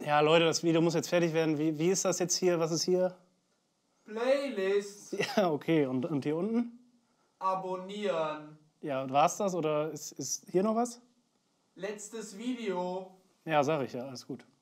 Ja, Leute, das Video muss jetzt fertig werden. Wie ist das jetzt hier? Was ist hier? Playlist. Ja, okay. Und hier unten? Abonnieren. Ja, war's das oder ist hier noch was? Letztes Video. Ja, sag ich ja. Alles gut.